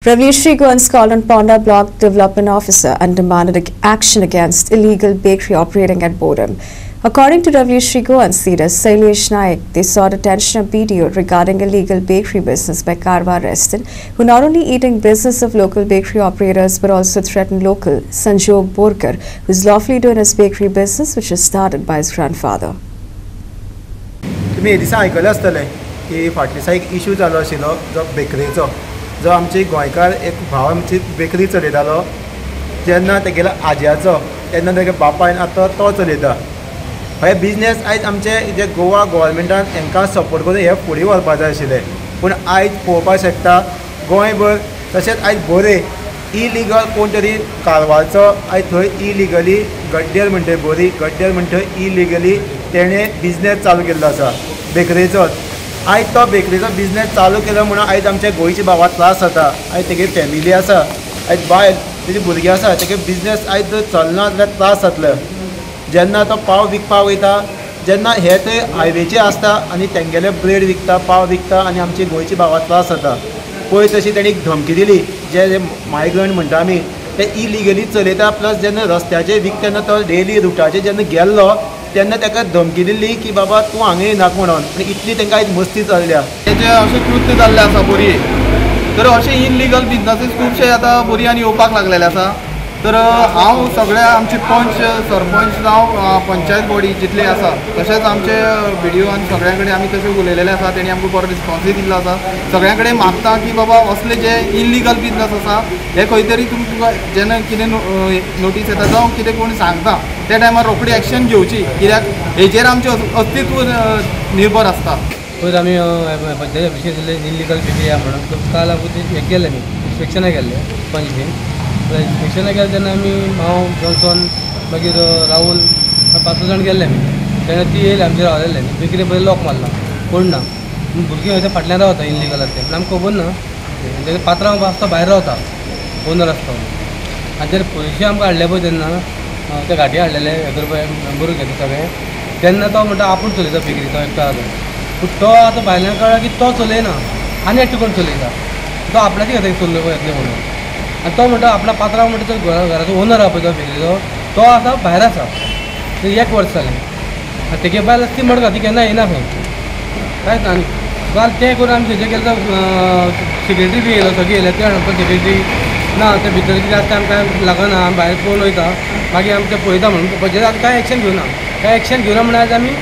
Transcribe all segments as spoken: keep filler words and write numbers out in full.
Goans called on Ponda Block Development Officer and demanded action against illegal bakery operating at Borim. According to Goans leader Sailesh Naik, they sought attention of B D O regarding illegal bakery business by Karwa resident, who not only eating business of local bakery operators but also threatened local Sanjog Borkar, who is lawfully doing his bakery business, which was started by his grandfather. तुम्ही दिसा आयकले आसतले की फाटल्या दिसा एक issue जालो आशिल्लो जो बेकरीचो जो आमचे गोंयकार एक भाव आमची बेकरी चलयतालो जेन्ना तेगेलो आज्याचो तेन्ना तेगे बापायन आतां तो चलयता हे बिजनेस आयज आमचे जे गोवा गोवोरमेंटान हांकां सपोर्ट करून हे फुडें व्हरपाक जाय आशिल्लें पूण आयज पळोवपाक शकता गोंयभर तशेंच आयज बोरे इलिगल कोण तरी कारवारचो आयज थंय इलिगली गड्डेर म्हणटा बोरी गड्डेर म्हणटा इलिगली तेणे बिजनेस चालू केल्लो आसा बेकरीचोच आयज तो बेकरीचो बिजनेस चालू केलो म्हणून आयज आमच्या गोंयच्या भावाक त्रास जाता आयज तेगे फॅमिली आसा आयज बायल तेजी भुरगीं आसा तेगे बिजनेस आयज जर चलना जाल्यार त्रास जातलो जेन्ना तो पाव विकपाक वयता जेन्ना हे थंय हायवेचेर आसता आनी तेंगेले ब्रेड विकता पाव विकता आनी आमच्या गोंयच्या भावाक त्रास जाता पळय तशी तेणी धमकी दिली जे मायग्रंट म्हणटा आमी ते इलिगली चलयता प्लस जेन्ना रस्त्याचेर विकता तेन्ना तो डेली रुटाचेर जेन्ना गेल्लो तेन्ना ताका धमकी दिल्ली की बाबा तूं हांगा येनाका म्हणून आनी इतली तांकां आयज मस्ती चल्ल्या तेजें अशें कृत्य जाल्लें आसा बोरये तर अशें इनलिगल बिजनसीस खुबशे आतां बोरयांनी येवपाक लागलेले आसा तर हांव सगळ्या आमचे पंच सरपंच जावं पंचायत बॉडी जितले आसा तशेंच आमचे बी डी ओ आनी सगळ्यां कडेन आमी तशें उलयलेले आसा तेणी आमकां बरो रिस्पॉन्सूय दिल्लो आसा सगळ्यां कडेन मागता की बाबा असले जे इनलिगल बिजनस आसा हे खंय तरी तुमकां जेन्ना कितें नोटीस येता जावं कितें कोण सांगता त्या टायमार रोखडी एक्शन घेवची कित्याक हेजेर आमचें अस्तित्व निर्भर आसता पयर आमी पंचायत ऑफिसार दिल्ले इनलिगल बेकरी आहा म्हणून काल आमी हे गेल्ले आमी इन्स्पेक्शनाक गेल्ले पंच बीन इन्स्पेक्शनाक गेले तेन्ना आमी हांव जॉन्सन मागीर राहुल पांच जाण गेल्ले आमी तेन्ना ती येयली आमचेर रावलेले बेकरी पयलीं लॉक मारला कोण ना भुरगीं वयता फाटल्यान रावता इनलिगल आसा तें आमकां खबर ना तेगे पात्रांव आसता भायर रावता ओनर आसता आनी तेन्ना पयशे आमकां हाडले पळय तेन्ना ते घाटी हाडलेले एक रुपया बरोवन घेता सगळें तेन्ना तो म्हणटा आपूण चलयता बेकरी तो एकटो आसा पूण तो आतां भायल्यान कळ्ळा की तो चलयना आनी एकटो कोण चलयता तो आपल्याची घेता चलय येतले म्हणून आनी तो म्हणटा आपल्या पात्रांव म्हणटा तो घराचो ओनर आहा पळय तो बेकरीचो तो आतां भायर आसा एक वर्स जालें आनी तेगे बायल ती म्हणटा ती केन्ना येना खंय कांयच ना आनी काल तें करून आमी थंयचे गेले सेक्रेटरी बी येयलो सगळीं येयले ते हाडून सेक्रेटरी ना ते भितर कितें आसता आमकां लागना आमी भायर पळोवन वयता मागीर आमी तें पळयता म्हणून पळय आतां कांय एक्शन घेवना कांय एक्शन घेवना म्हणून आयज आमी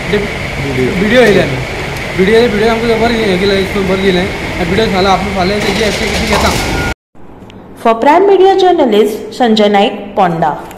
व्हिडिओ येयले आमी व्हिडिओ व्हिडिओ आमकां बरें हें केलें बरें दिलें आनी व्हिडिओ सांगलो आपूण फाल्यां तेजी एक्शन घेता. For Prime Media journalist Sanjay Naik, Ponda.